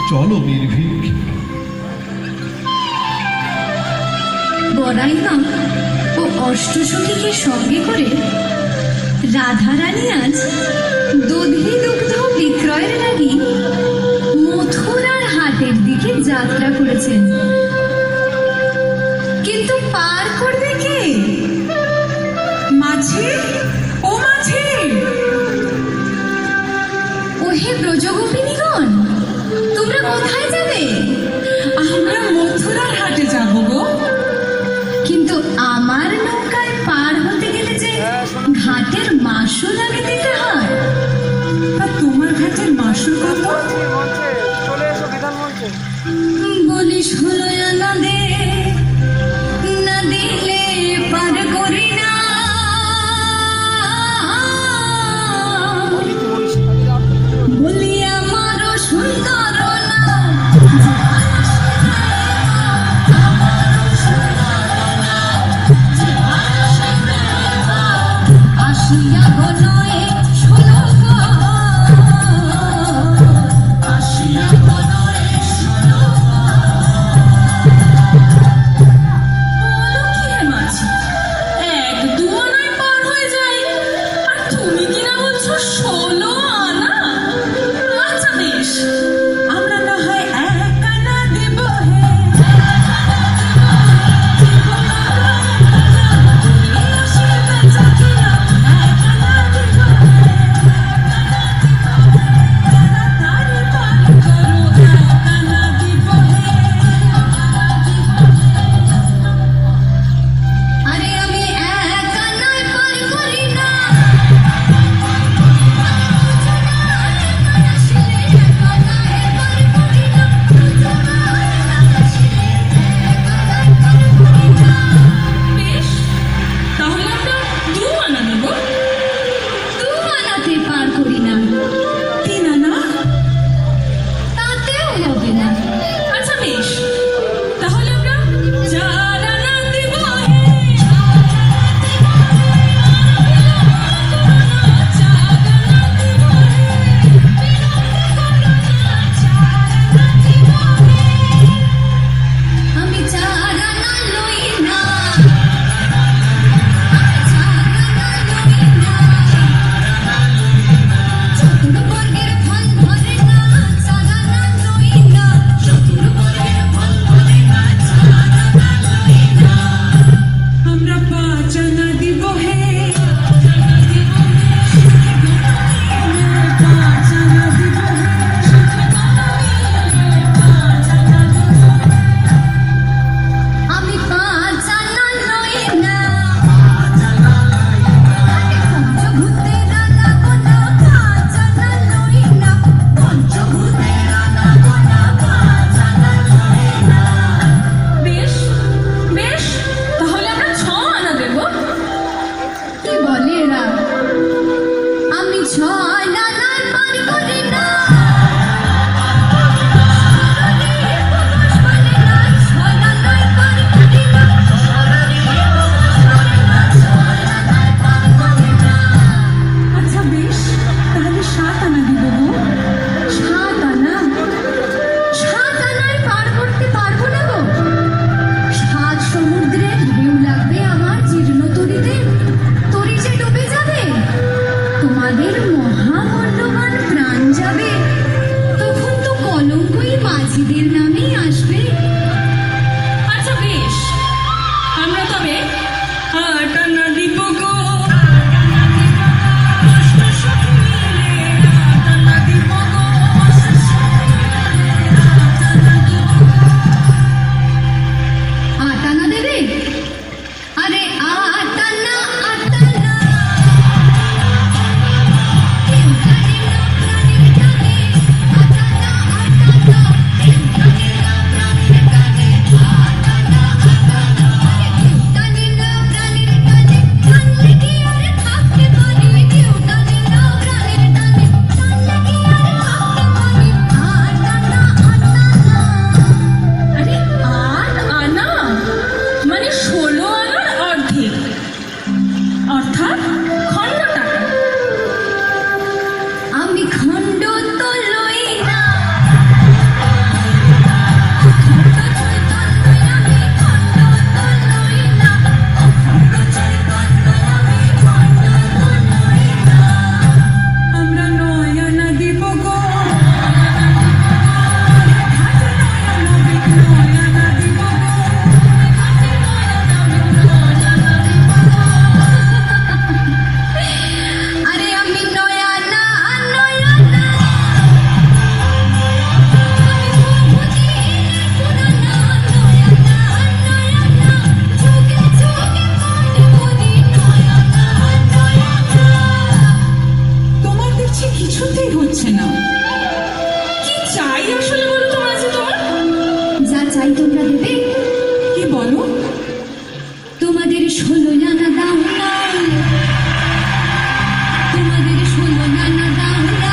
চলো নির্ভীক। বড়াইমা ও অষ্টসখীকে সঙ্গে করে রাধারানী আজ দধি দুগ্ধ বিক্রয়ের লাগি মথুরার হাটের দিকে যাত্রা করেছেন। কিন্তু পার করবে কে? মাঝি, ও মাঝি! ওহে ব্রজগোপিনীগণ, তোমরা কোথায় যাবে? আমরা মথুরার হাটে যাব গো। কিন্তু আমার নৌকায় পার হতে গেলে যে ঘাটের মাসুল আগে দিতে হয়। তা তোমার ঘাটের মাসুল কত? বলিস হলো না দে, না দিলে পার করি না। বলি আমারও সুন্দর না, আসিয়া হলো শোনো গো, আসিয়া হলো শোনো গো। বলো কি হে মাঝি, এক দু আনায় পার হয়ে যায়, আর তুমি কিনা বলছো 16 আনা? আচ্ছা বেশ, আমরা না হয় 1 আনা দেব হে। আরে আমি একা নয় পার করি না, বেশ, তাহলে আমরা 2 আনা নেব। 2 আনাতে পার করি না, 3 আনা? তাতেও হবে না। আচ্ছা বেশ, তাহলে আমরা 4 আনা দেব হে। আমি 4 আনা লই না, চতুর্বর্গের ফল ধরে না, 4 আনা লই না, চতুর্বর্গের ফল ধরে না, 4 আনা লই না। আমরা 5 আনা দিব হে। 5 আনা দিব হে। আমি 5 আনা লই না, পঞ্চভূতের আনা গোনা, 5 আনা লই না, পঞ্চভূতের আনা গোনা, 5 আনা লই না। বেশ বেশ, তাহলে আমরা 6 আনা দেব। কি বলে এরা? আমি 6 আনায় পার করি না, আচ্ছা বেশ, তাহলে 7 আনা দিব গো। 7 আনা? 7 আনায় পার করতে পারবো না গো। 7 সমুদ্রের ঢেউ লাগবে আমার জীর্ণ তরিতে, তরি যে ডুবে যাবে, তোমাদের মহামূল্যবান প্রাণ যাবে, তখন তো কলঙ্কই মাঝিদের নামেই আসবে। আচ্ছা বেশ, আমরা তবে 8 আনা দিব গো। অষ্টসখী মিলে 8 আনা দিব গো। 8 আনা দেবে? আরে 8 আনা, 8 আনা। কেউ জানে না প্রাণের টানে, 8 আনা, 8 আনা। কেউ জানে না প্রাণের চাই আসলে বলো তো মাঝি তোমার? যা চাই তোমরা দেবে। কি বলো? তোমাদের 16 আনা দাও না, তোমাদের 16 আনা দাও না,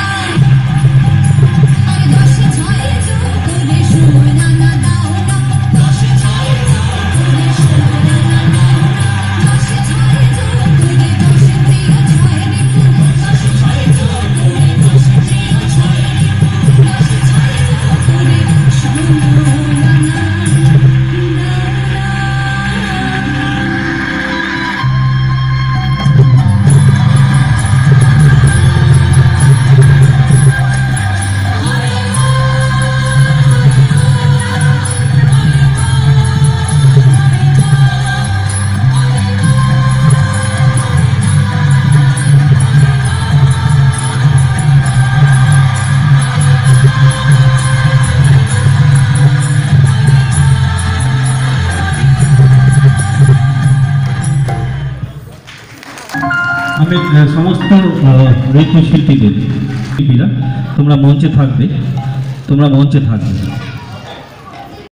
আর 10 ছয় যোগ করে 16 আনা দাও না, 10 ছয় যোগ করে 16 আনা দাও না, 10 ছয় যোগ করে 10 প্রিয় ছয় ঋতু, 10 ছয় যোগ করে 10 প্রিয় ছয় ঋতু, 10 ছয় যোগ করে 16 আনা আমি সমস্ত নৃত্যশিল্পীদের শিল্পীরা তোমরা মঞ্চে থাকবে, তোমরা মঞ্চে থাকবে।